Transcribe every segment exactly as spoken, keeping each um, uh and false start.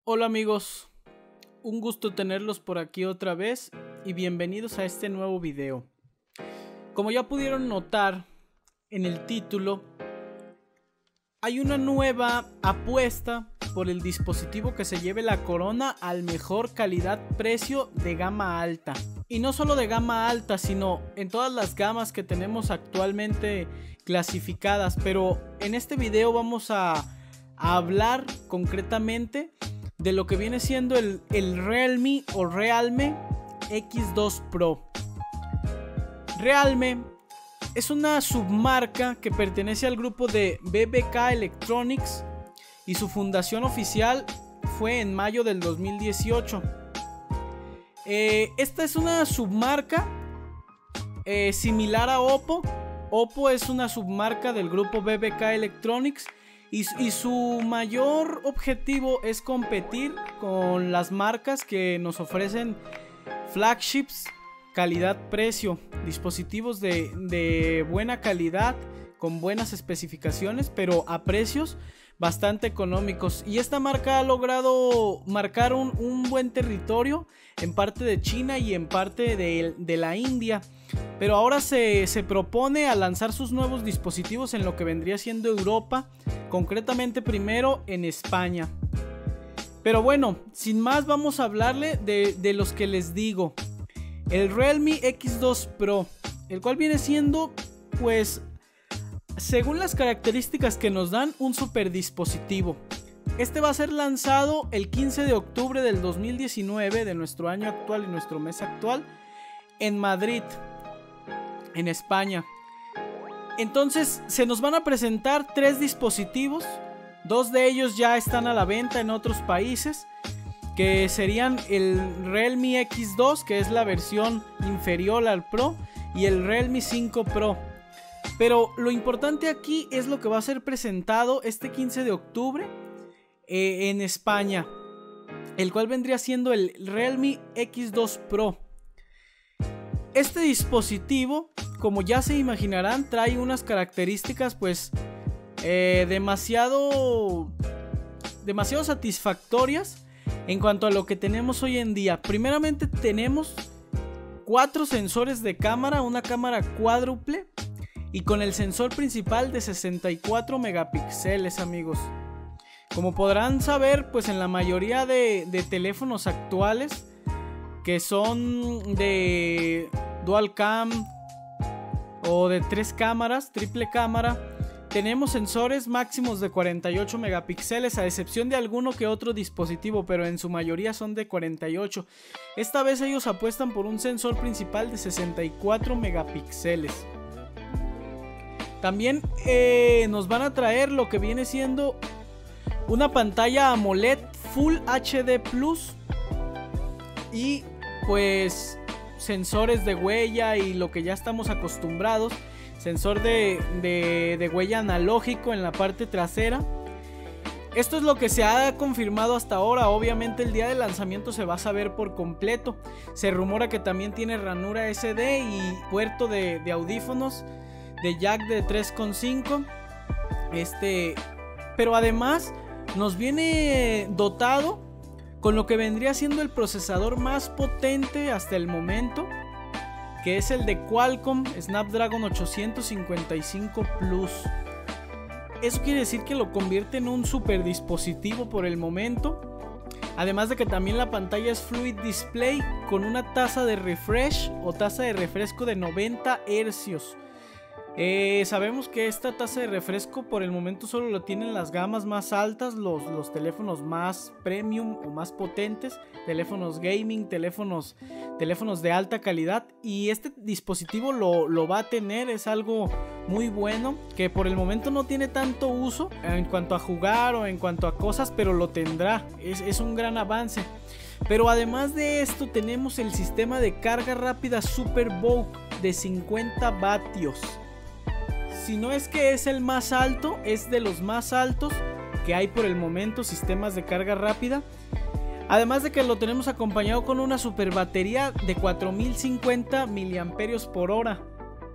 Hola amigos, un gusto tenerlos por aquí otra vez y bienvenidos a este nuevo video. Como ya pudieron notar en el título, hay una nueva apuesta por el dispositivo que se lleve la corona al mejor calidad-precio de gama alta. Y no solo de gama alta, sino en todas las gamas que tenemos actualmente clasificadas. Pero en este video vamos a, a hablar concretamente de lo que viene siendo el, el Realme o Realme X dos Pro. Realme es una submarca que pertenece al grupo de B B K Electronics y su fundación oficial fue en mayo del dos mil dieciocho. Eh, esta es una submarca eh, similar a Oppo. Oppo es una submarca del grupo B B K Electronics y, y su mayor objetivo es competir con las marcas que nos ofrecen flagships, calidad-precio, dispositivos de, de buena calidad, con buenas especificaciones, pero a precios bastante económicos. Y esta marca ha logrado marcar un, un buen territorio en parte de China y en parte de, de la India. Pero ahora se, se propone a lanzar sus nuevos dispositivos en lo que vendría siendo Europa, concretamente primero en España. Pero bueno, sin más vamos a hablarle de, de los que les digo. El Realme X dos Pro, el cual viene siendo, pues, según las características que nos dan, un super dispositivo. Este va a ser lanzado el quince de octubre del dos mil diecinueve, de nuestro año actual y nuestro mes actual, en Madrid, en España. Entonces se nos van a presentar tres dispositivos. Dos de ellos ya están a la venta en otros países, que serían el Realme X dos, que es la versión inferior al Pro, y el Realme cinco Pro. Pero lo importante aquí es lo que va a ser presentado este quince de octubre eh, en España, el cual vendría siendo el Realme X dos Pro. Este dispositivo, como ya se imaginarán, trae unas características pues eh, demasiado, demasiado satisfactorias en cuanto a lo que tenemos hoy en día. Primeramente tenemos cuatro sensores de cámara, una cámara cuádruple y con el sensor principal de sesenta y cuatro megapíxeles, amigos. Como podrán saber, pues en la mayoría de, de teléfonos actuales que son de dual cam o de tres cámaras, triple cámara, tenemos sensores máximos de cuarenta y ocho megapíxeles, a excepción de alguno que otro dispositivo, pero en su mayoría son de cuarenta y ocho. Esta vez ellos apuestan por un sensor principal de sesenta y cuatro megapíxeles. También eh, nos van a traer lo que viene siendo una pantalla AMOLED Full H D Plus y pues sensores de huella y lo que ya estamos acostumbrados, sensor de, de, de huella analógico en la parte trasera. Esto es lo que se ha confirmado hasta ahora. Obviamente el día de lanzamiento se va a saber por completo. Se rumora que también tiene ranura S D y puerto de, de audífonos de jack de tres punto cinco. Este, pero además nos viene dotado con lo que vendría siendo el procesador más potente hasta el momento, que es el de Qualcomm Snapdragon ochocientos cincuenta y cinco Plus. Eso quiere decir que lo convierte en un super dispositivo por el momento. Además de que también la pantalla es Fluid Display con una tasa de refresh o tasa de refresco de noventa hercios. Eh, sabemos que esta tasa de refresco por el momento solo lo tienen las gamas más altas, los, los teléfonos más premium o más potentes, teléfonos gaming, teléfonos, teléfonos de alta calidad, y este dispositivo lo, lo va a tener. Es algo muy bueno que por el momento no tiene tanto uso en cuanto a jugar o en cuanto a cosas, pero lo tendrá. Es, es un gran avance. Pero además de esto tenemos el sistema de carga rápida SuperVOOC de cincuenta vatios. Si no es que es el más alto, es de los más altos que hay por el momento, sistemas de carga rápida. Además de que lo tenemos acompañado con una super batería de cuatro mil cincuenta miliamperios por hora.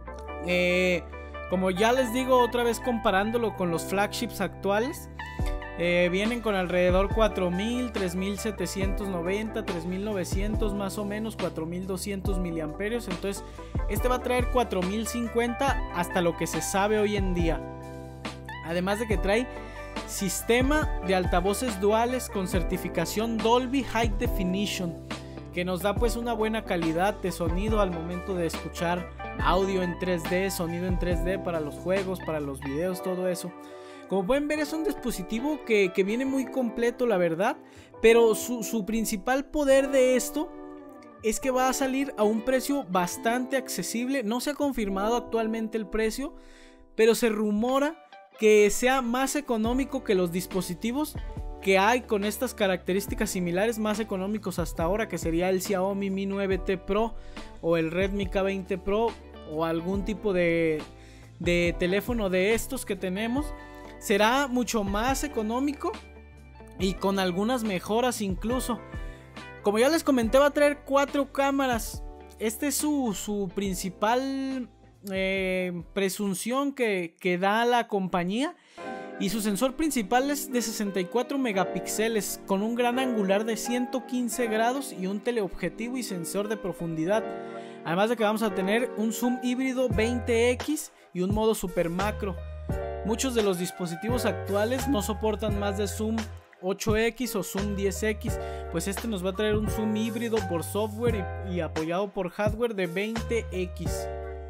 Eh, como ya les digo, otra vez comparándolo con los flagships actuales, Eh, vienen con alrededor cuatro mil, tres mil setecientos noventa, tres mil novecientos más o menos, cuatro mil doscientos miliamperios. Entonces este va a traer cuatro mil cincuenta hasta lo que se sabe hoy en día. Además de que trae sistema de altavoces duales con certificación Dolby High Definition, que nos da pues una buena calidad de sonido al momento de escuchar audio en tres D, sonido en tres D para los juegos, para los videos, todo eso. Como pueden ver, es un dispositivo que, que viene muy completo, la verdad. Pero su, su principal poder de esto es que va a salir a un precio bastante accesible. No se ha confirmado actualmente el precio, pero se rumora que sea más económico que los dispositivos que hay con estas características similares, más económicos hasta ahora, que sería el Xiaomi Mi nueve T Pro o el Redmi K veinte Pro o algún tipo de, de teléfono de estos que tenemos. Será mucho más económico y con algunas mejoras incluso. Como ya les comenté, va a traer cuatro cámaras. Este es su, su principal eh, presunción que, que da la compañía. Y su sensor principal es de sesenta y cuatro megapíxeles con un gran angular de ciento quince grados y un teleobjetivo y sensor de profundidad. Además de que vamos a tener un zoom híbrido veinte equis y un modo super macro. Muchos de los dispositivos actuales no soportan más de zoom ocho equis o zoom diez equis, pues este nos va a traer un zoom híbrido por software y, y apoyado por hardware de veinte equis.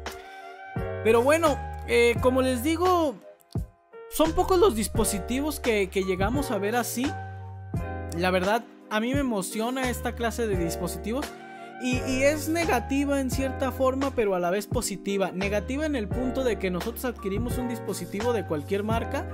Pero bueno, eh, como les digo, son pocos los dispositivos que, que llegamos a ver así. La verdad, a mí me emociona esta clase de dispositivos. Y, y es negativa en cierta forma, pero a la vez positiva. Negativa en el punto de que nosotros adquirimos un dispositivo de cualquier marca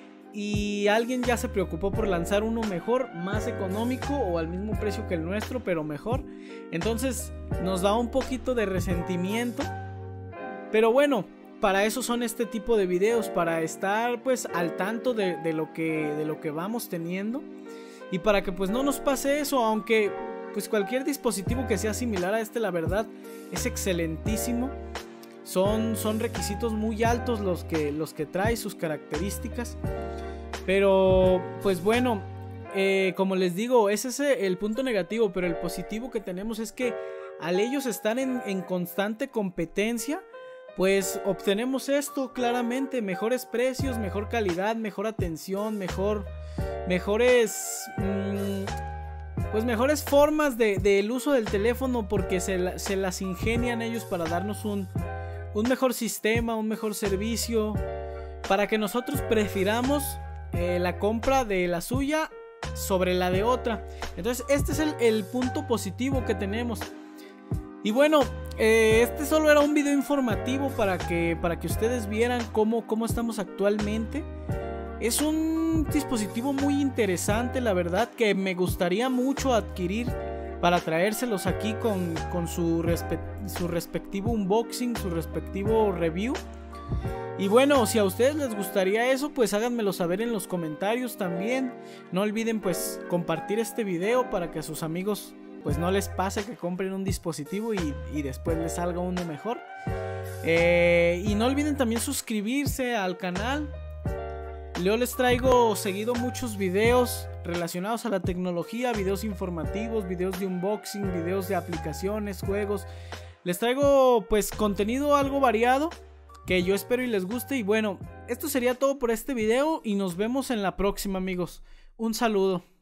y alguien ya se preocupó por lanzar uno mejor, más económico o al mismo precio que el nuestro, pero mejor. Entonces nos da un poquito de resentimiento. Pero bueno, para eso son este tipo de videos, para estar pues al tanto de, de, lo, que, de lo que vamos teniendo. Y para que pues no nos pase eso, aunque pues cualquier dispositivo que sea similar a este, la verdad, es excelentísimo. Son, son requisitos muy altos los que, los que trae, sus características. Pero pues bueno, eh, como les digo, ese es el punto negativo. Pero el positivo que tenemos es que al ellos estar en, en constante competencia, pues obtenemos esto claramente: mejores precios, mejor calidad, mejor atención, mejor, mejores... Mmm, pues mejores formas del de, de uso del teléfono, porque se, se las ingenian ellos para darnos un, un mejor sistema, un mejor servicio, para que nosotros prefiramos eh, la compra de la suya sobre la de otra. Entonces este es el, el punto positivo que tenemos. Y bueno, eh, este solo era un video informativo para que, para que ustedes vieran cómo, cómo estamos actualmente. Es un dispositivo muy interesante, la verdad, que me gustaría mucho adquirir para traérselos aquí con, con su, respe su respectivo unboxing, su respectivo review. Y bueno, si a ustedes les gustaría eso, pues háganmelo saber en los comentarios también. No olviden pues compartir este video para que a sus amigos pues no les pase que compren un dispositivo y, y después les salga uno mejor. Eh, y no olviden también suscribirse al canal. Yo les traigo seguido muchos videos relacionados a la tecnología, videos informativos, videos de unboxing, videos de aplicaciones, juegos. Les traigo pues contenido algo variado que yo espero y les guste. Y bueno, esto sería todo por este video y nos vemos en la próxima, amigos. Un saludo.